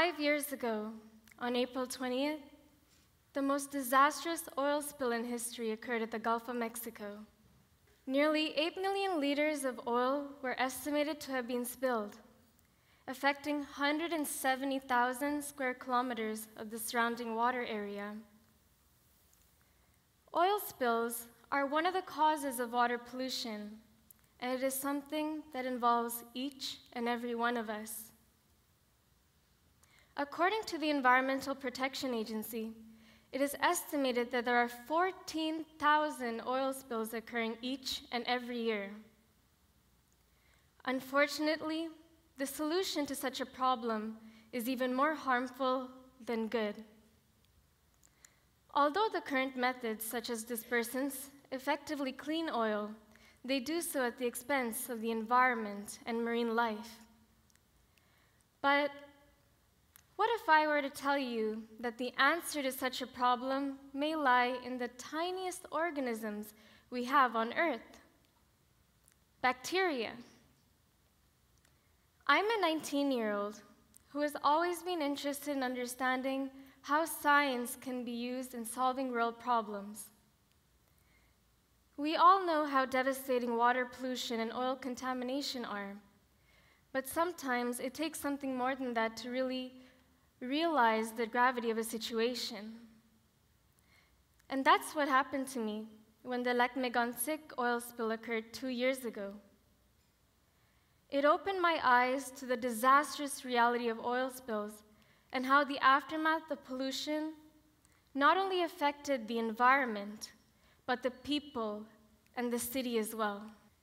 5 years ago, on April 20th, the most disastrous oil spill in history occurred at the Gulf of Mexico. Nearly 8 million liters of oil were estimated to have been spilled, affecting 170,000 square kilometers of the surrounding water area. Oil spills are one of the causes of water pollution, and it is something that involves each and every one of us. According to the Environmental Protection Agency, it is estimated that there are 14,000 oil spills occurring each and every year. Unfortunately, the solution to such a problem is even more harmful than good. Although the current methods, such as dispersants, effectively clean oil, they do so at the expense of the environment and marine life. But what if I were to tell you that the answer to such a problem may lie in the tiniest organisms we have on Earth? Bacteria. I'm a 19-year-old who has always been interested in understanding how science can be used in solving world problems. We all know how devastating water pollution and oil contamination are, but sometimes it takes something more than that to really realize the gravity of a situation. And that's what happened to me when the Lac Mégantic oil spill occurred 2 years ago. It opened my eyes to the disastrous reality of oil spills and how the aftermath of pollution not only affected the environment, but the people and the city as well.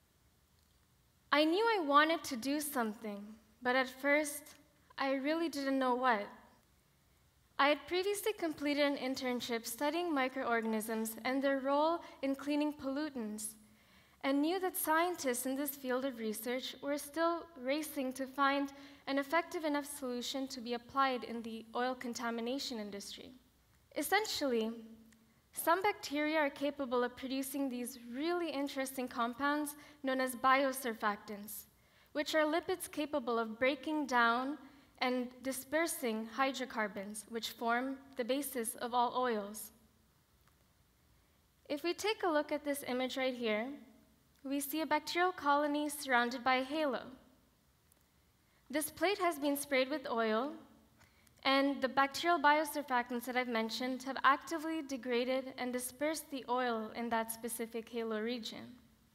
I knew I wanted to do something, but at first, I really didn't know what. I had previously completed an internship studying microorganisms and their role in cleaning pollutants, and knew that scientists in this field of research were still racing to find an effective enough solution to be applied in the oil contamination industry. Essentially, some bacteria are capable of producing these really interesting compounds known as biosurfactants, which are lipids capable of breaking down and dispersing hydrocarbons, which form the basis of all oils. If we take a look at this image right here, we see a bacterial colony surrounded by a halo. This plate has been sprayed with oil, and the bacterial biosurfactants that I've mentioned have actively degraded and dispersed the oil in that specific halo region.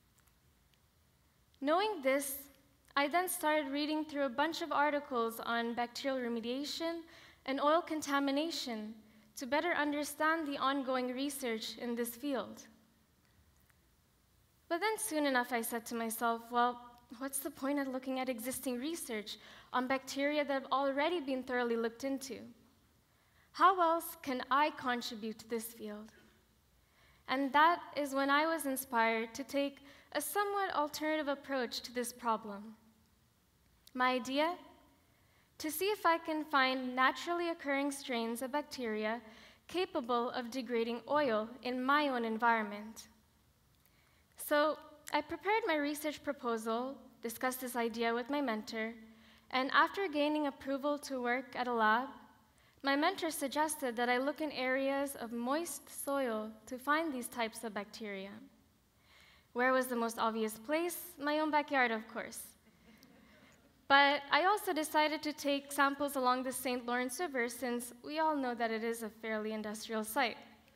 Knowing this, I then started reading through a bunch of articles on bacterial remediation and oil contamination to better understand the ongoing research in this field. But then soon enough, I said to myself, well, what's the point of looking at existing research on bacteria that have already been thoroughly looked into? How else can I contribute to this field? And that is when I was inspired to take a somewhat alternative approach to this problem. My idea? To see if I can find naturally occurring strains of bacteria capable of degrading oil in my own environment. So I prepared my research proposal, discussed this idea with my mentor, and after gaining approval to work at a lab, my mentor suggested that I look in areas of moist soil to find these types of bacteria. Where was the most obvious place? My own backyard, of course. But I also decided to take samples along the St. Lawrence River, since we all know that it is a fairly industrial site.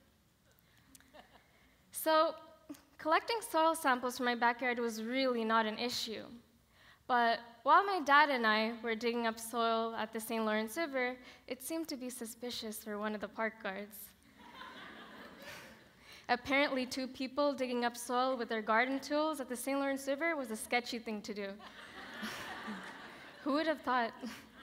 So collecting soil samples from my backyard was really not an issue. But while my dad and I were digging up soil at the St. Lawrence River, it seemed to be suspicious for one of the park guards. Apparently, 2 people digging up soil with their garden tools at the St. Lawrence River was a sketchy thing to do. Who would have thought?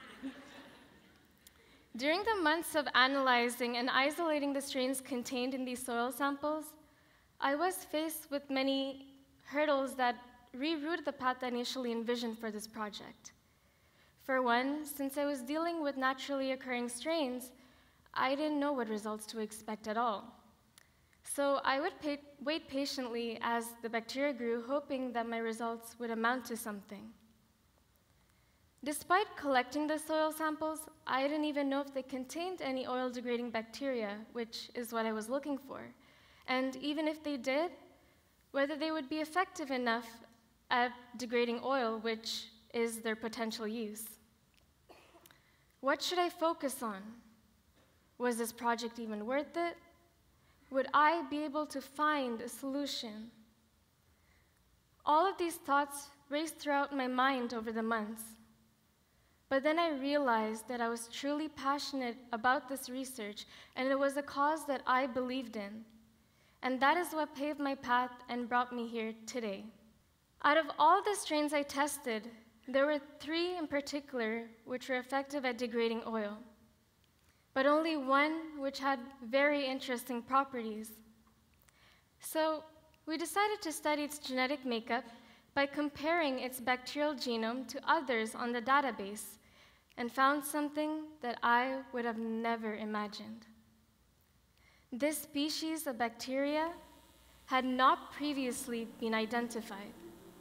During the months of analyzing and isolating the strains contained in these soil samples, I was faced with many hurdles that rerouted the path I initially envisioned for this project. For one, since I was dealing with naturally occurring strains, I didn't know what results to expect at all. So I would wait patiently as the bacteria grew, hoping that my results would amount to something. Despite collecting the soil samples, I didn't even know if they contained any oil-degrading bacteria, which is what I was looking for. And even if they did, whether they would be effective enough at degrading oil, which is their potential use. What should I focus on? Was this project even worth it? Would I be able to find a solution? All of these thoughts raced throughout my mind over the months. But then I realized that I was truly passionate about this research, and it was a cause that I believed in. And that is what paved my path and brought me here today. Out of all the strains I tested, there were 3 in particular which were effective at degrading oil, but only one which had very interesting properties. So we decided to study its genetic makeup by comparing its bacterial genome to others on the database, and found something that I would have never imagined. This species of bacteria had not previously been identified.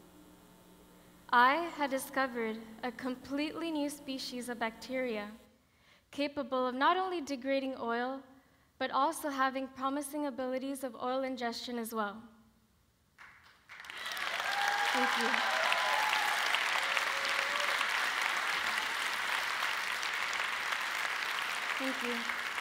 I had discovered a completely new species of bacteria capable of not only degrading oil, but also having promising abilities of oil ingestion as well. Thank you. Thank you.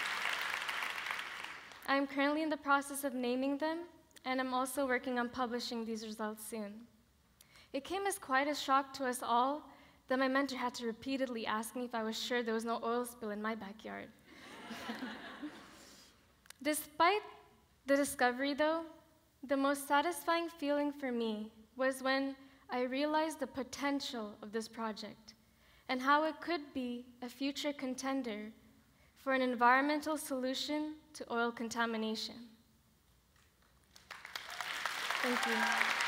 I'm currently in the process of naming them, and I'm also working on publishing these results soon. It came as quite a shock to us all that my mentor had to repeatedly ask me if I was sure there was no oil spill in my backyard. Despite the discovery, though, the most satisfying feeling for me was when I realized the potential of this project and how it could be a future contender for an environmental solution to oil contamination. Thank you.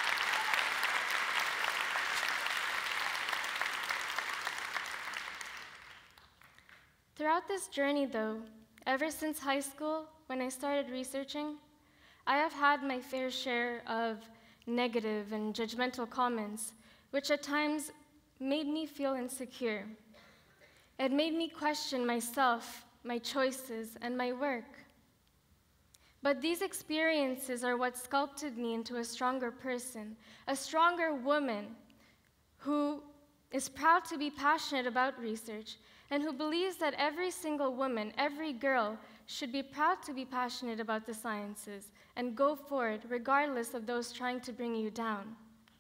Throughout this journey, though, ever since high school, when I started researching, I have had my fair share of negative and judgmental comments, which at times made me feel insecure. It made me question myself, my choices, and my work. But these experiences are what sculpted me into a stronger person, a stronger woman who is proud to be passionate about research and who believes that every single woman, every girl, should be proud to be passionate about the sciences and go for it regardless of those trying to bring you down.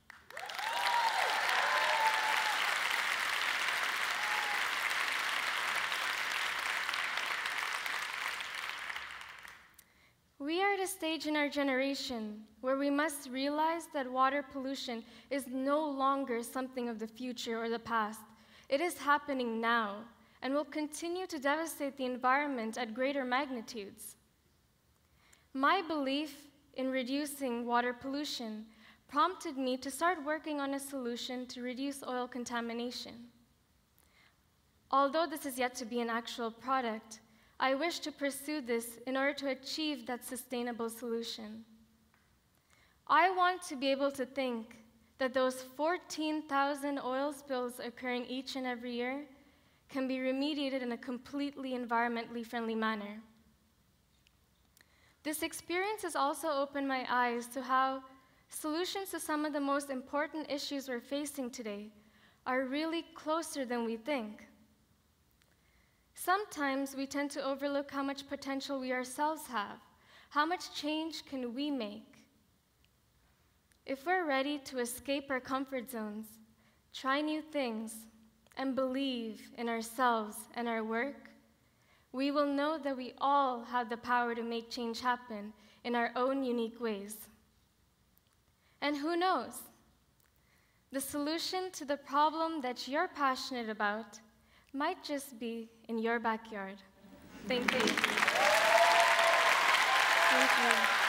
We are at a stage in our generation where we must realize that water pollution is no longer something of the future or the past. It is happening now and will continue to devastate the environment at greater magnitudes. My belief in reducing water pollution prompted me to start working on a solution to reduce oil contamination. Although this is yet to be an actual product, I wish to pursue this in order to achieve that sustainable solution. I want to be able to think that those 14,000 oil spills occurring each and every year can be remediated in a completely environmentally friendly manner. This experience has also opened my eyes to how solutions to some of the most important issues we're facing today are really closer than we think. Sometimes we tend to overlook how much potential we ourselves have. How much change can we make? If we're ready to escape our comfort zones, try new things, and believe in ourselves and our work, we will know that we all have the power to make change happen in our own unique ways. And who knows? The solution to the problem that you're passionate about might just be in your backyard. Thank you. Thank you.